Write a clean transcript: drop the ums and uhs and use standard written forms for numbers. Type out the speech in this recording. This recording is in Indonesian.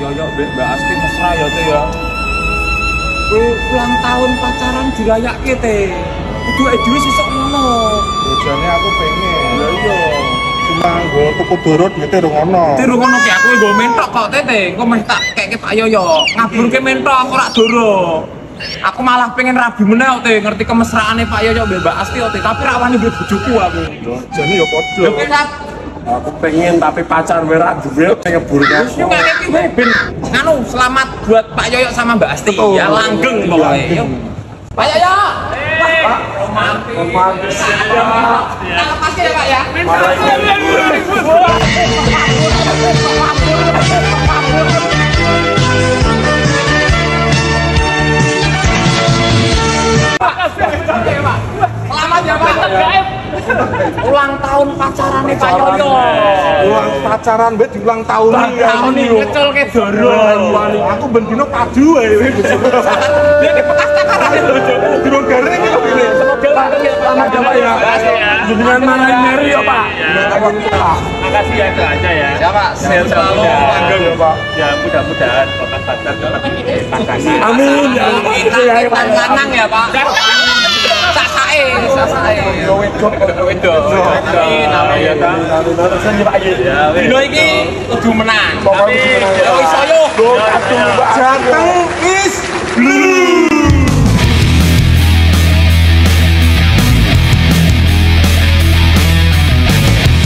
Yoyo Mbak Asti mesra ya teh ya. Ulang tahun pacaran dirayakke teh. Kudu dhewe sesuk ngono. Bojone aku pengen. Lah iya. Cuma nggo tuku durut gitu rung ono. Durung ngono ki aku nggo mentok kok teh. Engko meh tak keke Pak Yoyo. Ngaburke mentok aku ora durung. Aku malah pengen rabi meneh kok teh ngerti kemesraane Pak Yoyo Mbak Asti kok teh. Tapi ra wani mbek bojoku aku. Jane ya padha. Lho kok Aku pengen tapi pacar ora duwe ngebur terus yo ngene iki ben nganu selamat buat Pak Yoyo sama Mbak Asti. Ya langgeng pokoknya. Yuk. Pak Yoyo. Pak romantis. Terima kasih ya Pak ya. Selamat ya Pak. Ulang tahun pacaran nih Pak Yoyo. Ulang pacaran mbek diulang tahun Tahun ini kecil ke dorong. Aku ben dino padu ae. Dia di bekas takaran itu. Dino garing iki kok ini. Semoga langgeng ya Pak. Selamat ya Pak ya. Dengan mana Mary ya Pak. Makasih ya itu aja ya. Ya Pak, sehat selalu langgeng ya Pak. Ya mudah-mudahan bekas pacar lebih pasangan. Amin. Kita lanang ya Pak. Sasae. Wedok. Amin. Amin. Dino iki kudu menang. Amin. Yo iso yo. Jateng is blue.